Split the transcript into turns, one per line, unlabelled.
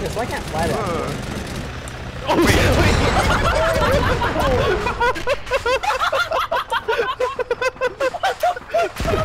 this, so I can't fly that.
Oh, wait.